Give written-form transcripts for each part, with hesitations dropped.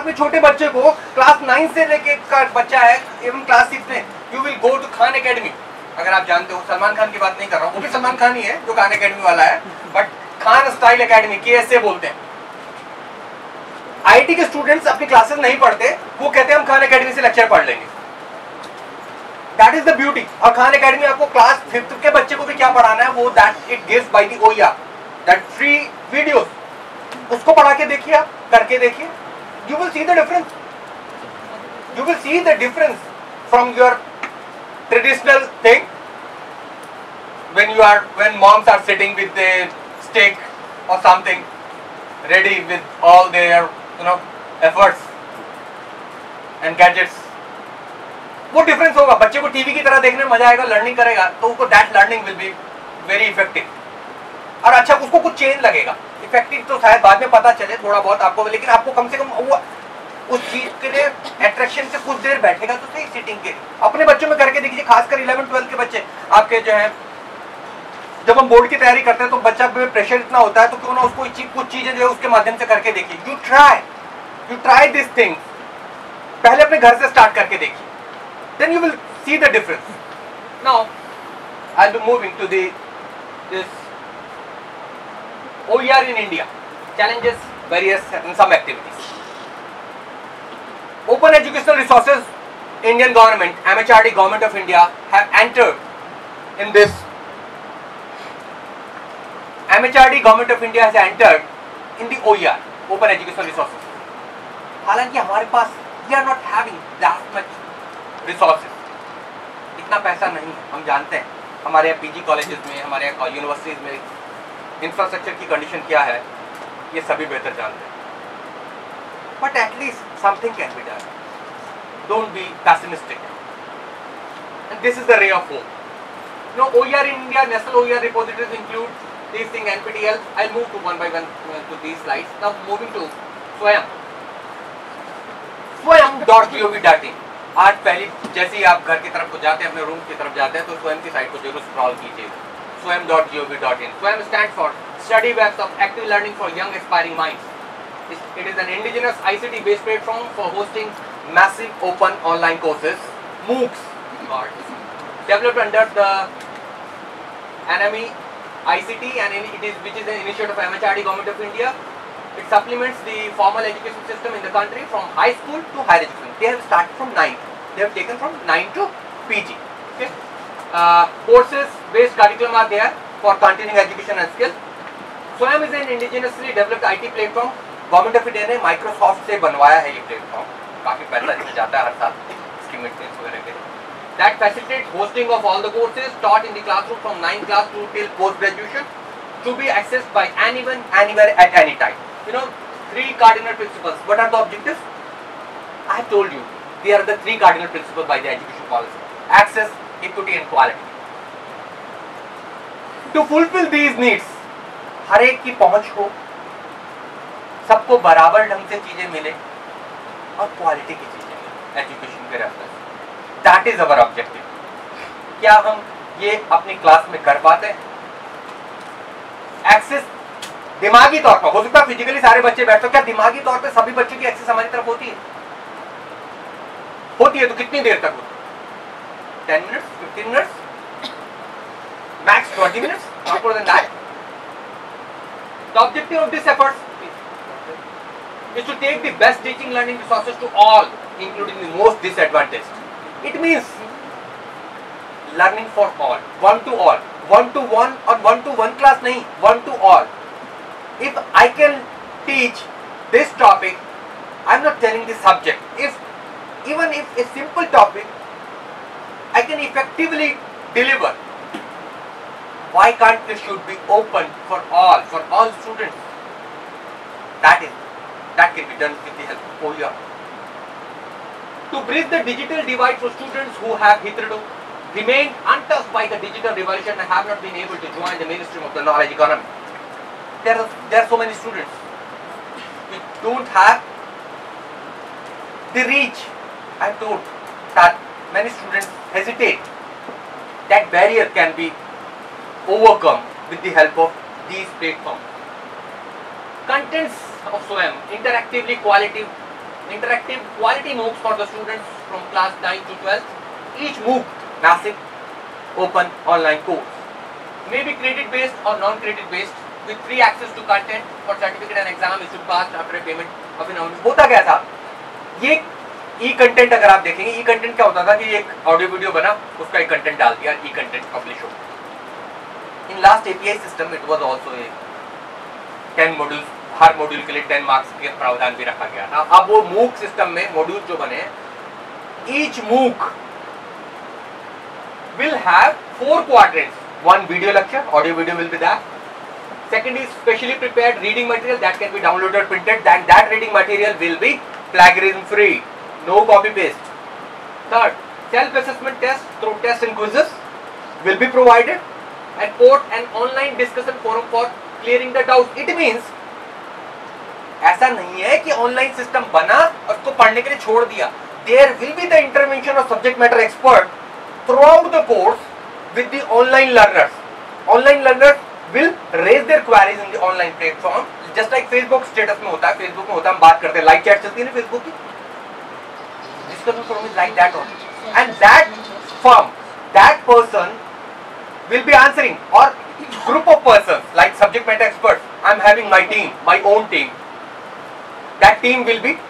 अपने छोटे बच्चे को, क्लास 9 से लेके का बच्चा है, इवन क्लास 6 में, you will go to Khan academy. अगर आप जानते हो, सलमान खान की बात नहीं कर रहा हूँ, वो भी सलमान खान ही है जो खान एकेडमी वाला है, but Khan style academy, KSA बोलते हैं। IIT के स्टूडेंट्स अपनी क्लासेस नहीं पढ़ते, वो कहते हैं हम खान एकेडमी से लेक्चर पढ़ लेंगे। That is the beauty. और खान एकेडमी आपको क्लास 5th के बच्चे को भी क्या पढ़ाना है, वो that it gives by the OER, that free videos, उसको पढ़ा के देखिए, आप करके देखिए, you will see the difference. You will see the difference from your traditional thing when moms are sitting with the steak or something ready with all their efforts and gadgets. वो difference होगा, बच्चे को TV की तरह देखने में मजा आएगा, लर्निंग करेगा तो उसको that learning will be very effective. और अच्छा उसको कुछ चेंज लगेगा, इफेक्टिव तो शायद बाद में पता चले थोड़ा बहुत आपको, लेकिन आपको कम से कम वो उस चीज के लिए अट्रैक्शन से कुछ देर बैठेगा तो सही सीटिंग के। अपने बच्चों में करके देखिए, खासकर 11-12 के बच्चे आपके जो हैं, जब हम बोर्ड की तैयारी करते हैं तो बच्चा में प्रेशर इतना होता है, तो क्यों ना उसको कुछ चीजें जो है उसके माध्यम से करके देखिए। यू ट्राई दिस थिंग्स, पहले अपने घर से स्टार्ट करके देखिए, then you will see the difference. Now I will be moving to this OER in India, challenges, barriers and some activities. Open educational resources, Indian government, MHRD, Government of India have entered in this. MHRD, Government of India has entered in the OER, Open Educational Resources. हालांकि हमारे पास we are not having that much resources, इतना पैसा नहीं है, हम जानते हैं। हमारे यहाँ PG कॉलेजेस में, हमारे यहाँ यूनिवर्सिटीज में इंफ्रास्ट्रक्चर की कंडीशन क्या है, ये सभी बेहतर जानते हैं। But at least something can be done, don't be pessimistic, and this is the ray of hope. OER in India, national OER repositories include these things, NPTEL. I'll move to one by one to these slides. Now moving to Swayam. Swayam.gov.in. आज पहली जैसे ही आप घर की तरफ को जाते हैं, अपने रूम की तरफ जाते हैं, तो स्वयं की साइट को जरूर स्क्रॉल कीजिए। Swayam.gov.in. Swayam stands for Study Webs of Active Learning for Young Aspiring Minds. It is an indigenous ICT-based platform for hosting massive open online courses, MOOCs, developed under the NME ICT, and which is an initiative of MHRD, Government of India. It supplements the formal education system in the country from high school to higher education. They have started from 9. They have taken from 9 to PG. Okay. Courses based curriculum are there for continuing education and skill. Swayam is an indigenously developed IT platform. Government of India ने Microsoft से बनवाया है ये platform, काफी पैसा इसमें जाता है हर साल इसकी मेंटेनेंस वगैरह के लिए। That facilitates hosting of all the courses taught in the classroom from 9th class to till post graduation to be accessed by anyone, anywhere, at any time. 3 cardinal principles. What are the objectives? I have told you. They are the 3 cardinal principles by the education policy: access, equity and quality. To fulfill these needs, हर एक की पहुंच हो, सबको बराबर ढंग से चीजें मिले और क्वालिटी की चीजें मिले एजुकेशन के रास्ते से। That is our objective. क्या हम ये अपनी क्लास में कर पाते हैं? एक्सेस दिमागी तौर पर हो सकता है, फिजिकली सारे बच्चे बैठते, क्या दिमागी तौर पे सभी बच्चों की एक्सेस हमारी तरफ होती है? होती है तो कितनी देर तक होती है? 10 minutes, 15 minutes, max 20 minutes, not more than that. The objective of this effort is to take the best teaching learning resources to all, including the most disadvantaged. It means learning for all, one to all, one to one और one to one class नहीं, one to all. If I can teach this topic, I'm not telling the subject. Even if a simple topic, I can effectively deliver. Why can't this should be open for all students? That can be done with the help of OER. To bridge the digital divide for students who have hitherto remained untouched by the digital revolution and have not been able to join the mainstream of the knowledge economy. There are so many students who don't have the reach. I told that many students hesitate. That barrier can be overcome with the help of these platforms. Contents of Swayam, interactively interactive quality MOOCs for the students from class 9 to 12. Each MOOC, massive, open online course, may be credit based or non-credit based, with free access to content for certificate and exam is to pass after a payment of an amount. होता क्या था, ये ई content अगर आप देखेंगे, ई content क्या होता था कि एक ऑडियो वीडियो बना, उसका एक कंटेंट डाल दिया, ई कंटेंट पब्लिश हो. In last API system it was also a 10 modules, हर मॉड्यूल के लिए 10 मार्क्स के प्रावधान भी रखा गया था. अब वो मूक सिस्टम में मॉड्यूल जो बने, ईच मूक will have 4 quadrants. One video lecture, audio video will be there. Second is specially prepared reading material that can be downloaded, printed. That reading material will be plagiarism free, no copy paste. Third, self-assessment test through tests and quizzes will be provided, and fourth, an online discussion forum for clearing the doubts. It means ऐसा नहीं है कि online system बना और उसको पढ़ने के लिए छोड़ दिया. There will be the intervention of subject matter expert throughout the course with the online learners. Online learners will raise their queries in the online platform, just like Facebook status में होता है. Facebook में होता है, हम बात करते हैं, लाइव चैट चलती है ना Facebook की, discussion forum is like that only. And that firm, that person will be answering, or group of persons like subject matter experts. I'm having my team, my own team. That team will be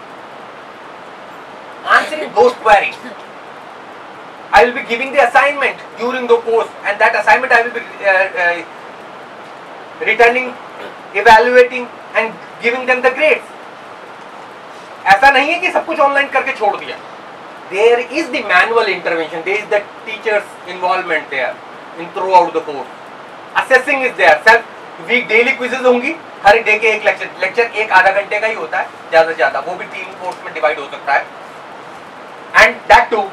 answering those queries. I will be giving the assignment during the course, and that assignment I will be returning, evaluating and giving them the grades. ऐसा नहीं है कि सब कुछ online करके छोड़ दिया. There is the manual intervention, there is the teacher's involvement there in throughout the course. Assessing is there. Self week daily quizzes होंगी, हर डे के एक लेक्चर एक आधा घंटे का ही होता है ज्यादा से ज्यादा, वो भी 3 कोर्स में डिवाइड हो सकता है. And that too,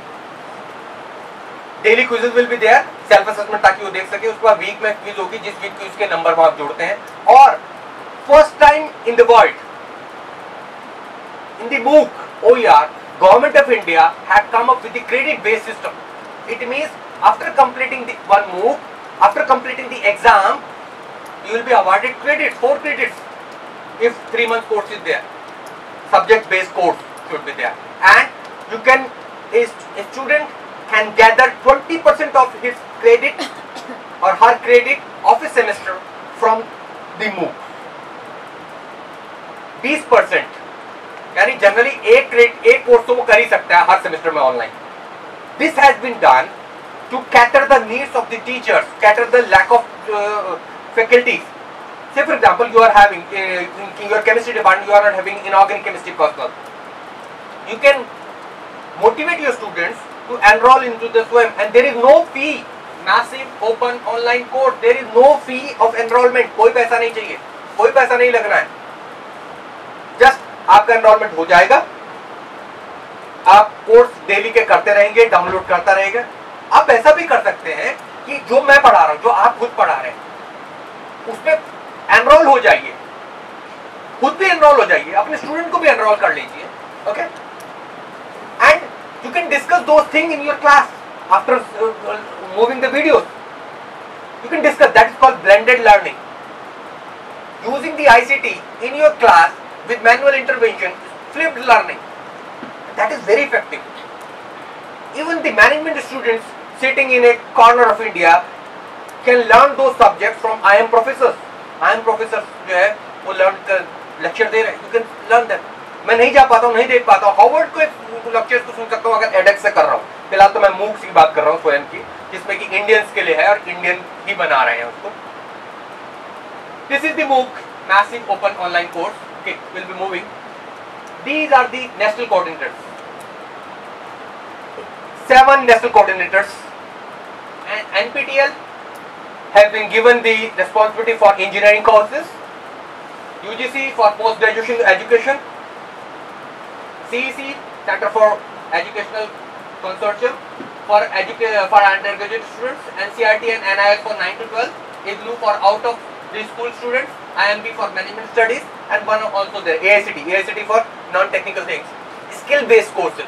daily quizzes will be there, self assessment ताकि वो देख सके. उसके बाद वीक में क्विज होगी, जिस वीक क्विज के नंबर आप जोड़ते हैं. और first time in the world in the MOOC OER, government of India had come up with the credit based system. It means after completing the one MOOC, after completing the exam, you will be awarded credits, 4 credits if 3 month course is there. Subject based course should be there, and you can, a student can gather 20% of his credit or her credit of a semester from the MOOC. 20%, यानी generally एक course तो वो कर ही सकता है हर semester में online. This has been done to cater the needs of the teachers, cater the lack of faculties. Say for example, you are having in your chemistry department, you are not having inorganic chemistry personnel. You can motivate your students to enroll into the SWAYAM, and there is no fee. Massive open online course, there is no fee of enrollment. कोई पैसा नहीं चाहिए, कोई पैसा नहीं लगना है. Just आपका एनरोलमेंट हो जाएगा, आप कोर्स डेली के करते रहेंगे, डाउनलोड करता रहेगा. आप ऐसा भी कर सकते हैं कि जो मैं पढ़ा रहा हूं, जो आप खुद पढ़ा रहे हैं, उसमें एनरोल हो जाइए, खुद भी एनरोल हो जाइए, अपने स्टूडेंट को भी एनरोल कर लीजिए. Okay, and you can discuss those things in your class after moving the videos. You can discuss. That is called blended learning. Using the ICT in your class with manual intervention, flipped learning. That is very effective. Even the management students sitting in a corner of India can learn those subjects from IM professors. IM professors जो है वो lecture दे रहे हैं. You can learn them. मैं नहीं जा पाता हूँ, नहीं देख पाता हूँ, हार्वर्ड को लेक्चर्स को सुन सकता हूँ अगर एडेक्स से कर रहा हूँ. फिलहाल तो मैं MOOC की बात कर रहा हूँ, स्वयं की, जिसमें कि इंडियंस के लिए है और इंडियन ही बना रहे हैं उसको. This is the MOOC massive open online course. Okay, we'll be moving. These are the national coordinators. 7 national coordinators, and NPTEL has been given the responsibility for engineering courses, UGC for post graduation education, CEC Center for Educational Consortium for undergraduate students, NCERT and NIS for 9 to 12, IGNOU for out of the school students, IMB for management studies, and one also there, AICT for non-technical things. Skill based courses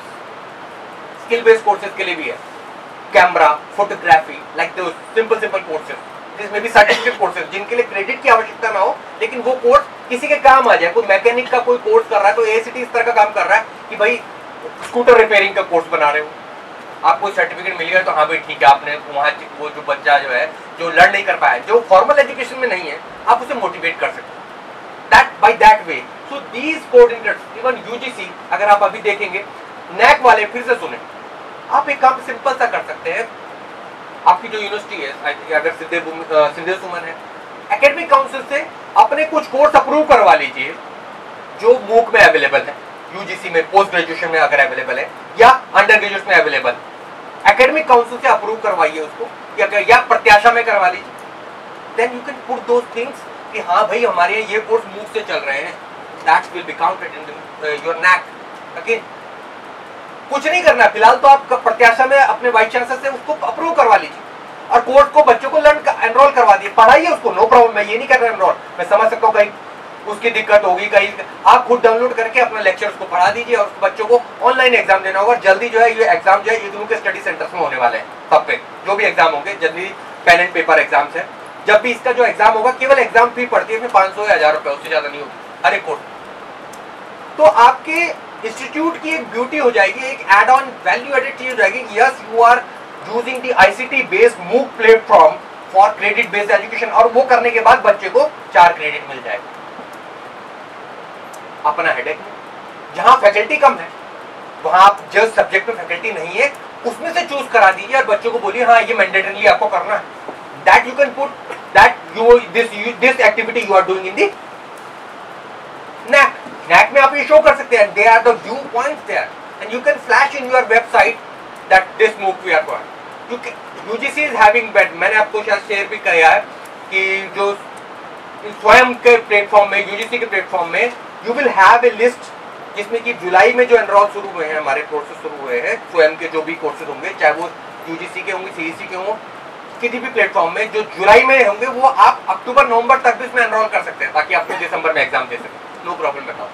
के लिए भी है, camera, photography, like those simple courses. This may be certificate courses जिनके लिए credit की आवश्यकता ना हो, लेकिन वो कोर्स किसी के काम आ जाए, कोई मैकेनिक का कोई कोर्स कर रहा है तो एसीटी इस तरह का काम कर रहा है कि भाई स्कूटर रिपेयरिंग का कोर्स बना रहे हो, आपको सर्टिफिकेट मिल गया तो हाँ भाई ठीक है, आपने वहाँ वो जो बच्चा जो है जो लर्न नहीं कर पाया, जो फॉर्मल एजुकेशन में नहीं है, आप उसे मोटिवेट कर सकते हो that by that way. So these coordinators, even UGC, अगर आप अभी देखेंगे नैक वाले, फिर से सुने, आप एक काम सिंपल सा कर सकते हैं, आपकी जो यूनिवर्सिटी है, अगर सिद्धे सुमन है, एकेडमिक काउंसिल से अपने कुछ कोर्स अप्रूव करवा लीजिए जो मूक में अवेलेबल है, यूजीसी में, पोस्ट ग्रेजुएशन में अगर अवेलेबल है या अंडर ग्रेजुएट में अवेलेबल, एकेडमिक काउंसिल से अप्रूव करवाइए उसको, या प्रत्याशा में करवा लीजिए, then you can put those things कि हाँ भाई हमारे ये कोर्स मूक से चल रहे हैं, that will be counted in your NAAC. Again कुछ नहीं करना, फिलहाल तो आप प्रत्याशा में अपने वाइस चांसलर से उसको अप्रूव करवा लीजिए और कोर्स को बच्चों को एनरोल करवा दिए, पढ़ाइए उसको, नो प्रॉब्लम। मैं ये नहीं कर रहा एनरोल, मैं समझ सकता हूँ कहीं उसकी दिक्कत होगी, कहीं आप खुद डाउनलोड करके अपना लेक्चर उसको पढ़ा दीजिए और बच्चों को ऑनलाइन एग्जाम देना होगा। जल्दी जो है ये एग्जाम जो है इग्नू के स्टडी सेंटर्स में होने वाले हैं, सब पे जो भी एग्जाम होंगे, जल्दी पेन एंड पेपर एग्जाम्स है। जब भी इसका जो एग्जाम होगा, केवल एग्जाम फी पड़ती है 500 या 1000 रुपए, उससे ज्यादा नहीं होगी हर एक कोर्स। तो आपके इंस्टीट्यूट की एक ब्यूटी हो जाएगी, एक एड ऑन वैल्यू एडेड चीज हो जाएगी। Yes, you are using the ICT based MOOC platform for credit based education, और वो करने के बाद बच्चे को 4 क्रेडिट मिल जाएगा। अपना हेडेक, जहां फैकल्टी कम है वहां आप जिस सब्जेक्ट में फैकल्टी नहीं है उसमें से चूज करा दीजिए और बच्चों को बोलिए हाँ ये मैंडेटरीली आपको करना है। That you can put that this activity you are doing in the NAAC. NAAC में आप ये शो कर सकते हैं, they are the viewpoints there and you can flash in your website that this MOOC we are going. UGC is having bet, मैंने आपको शायद share भी किया है कि जो स्वयं के प्लेटफॉर्म में, यूजीसी के प्लेटफॉर्म में you will have a list, जिसमें कि जुलाई में जो एनरोल शुरू हुए हैं, हमारे कोर्सेज शुरू हुए हैं, स्वयं के जो भी कोर्सेज होंगे, चाहे वो यूजीसी के होंगे, सीईसी के हों, किसी भी प्लेटफॉर्म में जो जुलाई में होंगे, वो आप अक्टूबर नवंबर तक भी इसमें एनरोल कर सकते हैं ताकि आप दिसंबर में एग्जाम दे सकें, नो प्रॉब्लम बताओ।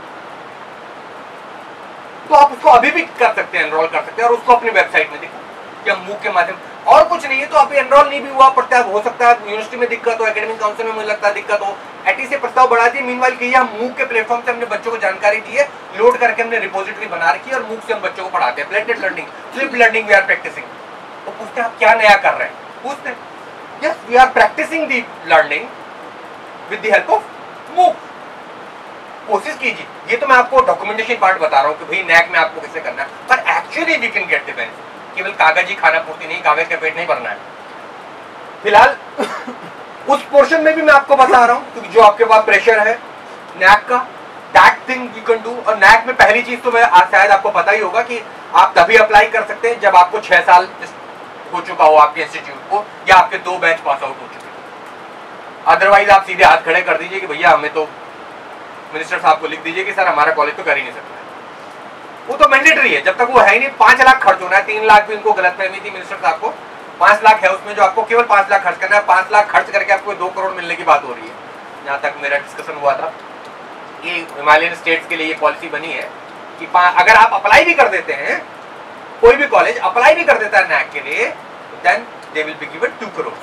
तो आप उसको अभी भी कर सकते हैं, एनरोल कर सकते हैं और उसको अपनी वेबसाइट में देखो या मूक के माध्यम, और कुछ नहीं है तो अभी एनरोल नहीं भी हुआ, प्रत्याग हो सकता है यूनिवर्सिटी में दिक्कत हो, एकेडमिक काउंसिल में मुझे लगता है दिक्कत हो, एटी से प्रस्ताव बढ़ा दिए। मीनवाइल की हम मूक के प्लेटफॉर्म से हमने बच्चों को जानकारी दी है, लोड करके हमने रिपोजिटरी बना रखी है और मूक से हम बच्चों को पढ़ाते हैं। Blended learning, flip learning we are practising. तो पूछते हैं आप क्या नया कर रहे हैं, पूछते हैं yes we are practising the learning with the help of MOOC. कोशिश कीजिए, ये तो मैं आपको डॉक्यूमेंटेशन पार्ट बता रहा हूँ कि भाई नैक में आपको कैसे करना है, पर actually we can get the benefit. केवल कागज ही खाना पूर्ति नहीं, कागज का पेट नहीं भरना है। फिलहाल उस पोर्शन में भी मैं आपको बता रहा हूँ क्योंकि जो आपके पास प्रेशर है नैक का, that thing you can do. और नैक में पहली चीज तो मैं शायद आपको पता ही होगा कि आप तभी अप्लाई कर सकते हैं जब आपको 6 साल हो चुका हो आपके इंस्टीट्यूट को, या आपके 2 बैच पास आउट हो चुके हो। अदरवाइज आप सीधे हाथ खड़े कर दीजिए कि भैया हमें तो मिनिस्टर साहब को लिख दीजिए कि सर हमारा कॉलेज तो कर ही नहीं सकता। वो तो मैंडेटरी है, जब तक वो है ही नहीं। 5 लाख खर्च होना है, 3 लाख भी उनको गलतफहमी थी मिनिस्टर साहब को, 5 लाख है उसमें जो आपको केवल 5 लाख खर्च करना है। 5 लाख खर्च करके आपको 2 करोड़ मिलने की बात हो रही है। जहाँ तक मेरा डिस्कशन हुआ था, ये हिमालयन स्टेट्स के लिए ये पॉलिसी बनी है कि अगर आप अप्लाई भी कर देते हैं, कोई भी कॉलेज अप्लाई भी कर देता है नैक के लिए, then they will be given 2 crore.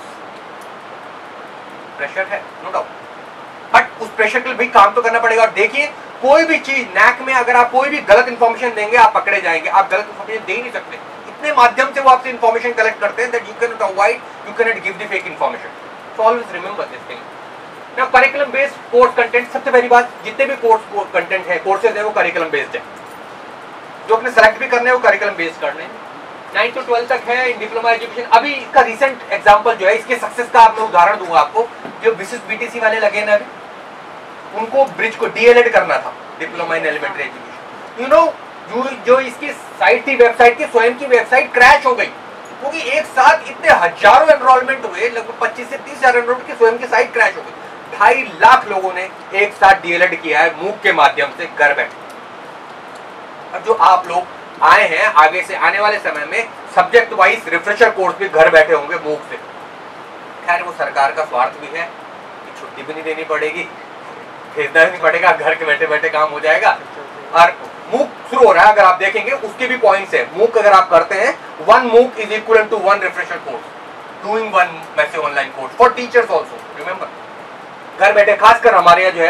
Pressure है नो डाउट, बट उस प्रेशर के लिए भी काम तो करना पड़ेगा। और देखिए कोई भी चीज नैक में अगर आप कोई भी गलत इंफॉर्मेशन देंगे आप पकड़े जाएंगे। आप गलत इंफॉर्मेशन दे ही नहीं सकते, इतने माध्यम से वो आपसे इंफॉर्मेशन कलेक्ट करते हैं that you can not avoid, you can not give the fake information. So always remember this thing. Now curriculum based course content, सबसे पहली बात, जितने भी कोर्स कंटेंट है, कोर्सेज है, वो करिकुलम बेस्ड है। जो अपने सेलेक्ट भी करने हैं वो करिकुलम बेस्ड करने हैं। 9 to 12 तक है इन डिप्लोमा एजुकेशन। अभी इसका रिसेंट एग्जांपल जो है, इसके सक्सेस का मैं उदाहरण दूंगा आपको। जो विशिष्ट बीटीसी वाले लगे ना अभी, उनको ब्रिज को डीएलएड करना था, diploma in elementary education. You know जो इसकी साइट थी, वेबसाइट की स्वयं की वेबसाइट क्रैश हो गई क्योंकि एक साथ इतने हजारों एनरोलमेंट हुए, लगभग 25 से 30 हजार एनरोलमेंट की स्वयं की साइट क्रैश हो गई। 2.5 लाख लोगों ने एक साथ डीएलएड किया है मूक के माध्यम से घर बैठे। अब जो आप लोग आए हैं, आगे से आने वाले समय में सब्जेक्ट वाइज रिफ्रेशर कोर्स भी घर बैठे होंगे मूक से। खैर वो सरकार का स्वार्थ भी है कि छुट्टी भी नहीं देनी पड़ेगी, भेजना नहीं पड़ेगा, घर के बैठे बैठे काम हो जाएगा। और मूक शुरू हो रहा है, अगर आप देखेंगे उसके भी पॉइंट्स है। मूक अगर आप करते हैं, 1 MOOC is equal to 1 refresher course, doing 1 वैसे online course for teachers also. Remember, घर बैठे, खासकर हमारे यहाँ जो है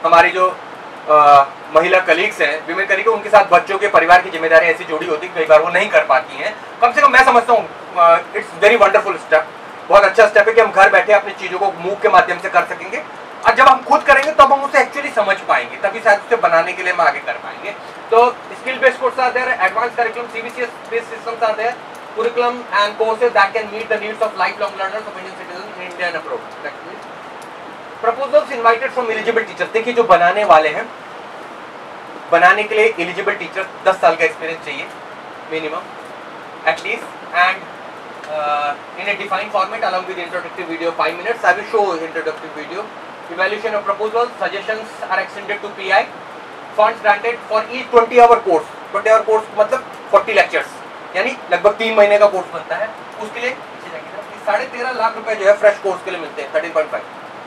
हमारी जो महिला कलीग्स हैं, विमेन कलीग, उनके साथ बच्चों के परिवार की जिम्मेदारी ऐसी जुड़ी होती है, कई बार वो नहीं कर पाती हैं। कम से कम मैं समझता हूँ इट्स वेरी वंडरफुल स्टेप, बहुत अच्छा स्टेप है कि हम घर बैठे अपनी चीज़ों को मूव के माध्यम से कर सकेंगे, और जब हम खुद करेंगे तब हम उसे एक्चुअली समझ पाएंगे, तभी शायद उसे बनाने के लिए हम आगे कर पाएंगे। तो skill based course are there, advance curriculum CBCS based systems are there, curriculum and courses that can meet the needs of lifelong learners of Indian citizens in India and abroad. Proposals invited from eligible teachers. देखिए जो बनाने वाले हैं, बनाने के लिए eligible teacher 10 साल का एक्सपीरियंस चाहिए minimum at least, and in a defined format along with introductory video 5 minutes. I will show introductory video. Evaluation of proposals, suggestions are extended to PI. Funds granted for each 20-hour course. 20-hour course मतलब 40 lectures, यानी लगभग 3 महीने का course बनता है। उसके लिए 13.5 लाख रुपए जो है फ्रेश कोर्स के लिए मिलते हैं, 13.5।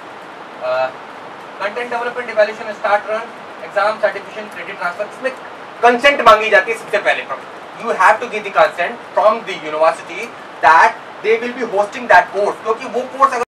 Content development, evaluation, start run, exam, certification, credit transfer, इसमें कंसेंट मांगी जाती है सबसे पहले। You have to give the consent from the university that they will be hosting that course, क्योंकि वो कोर्स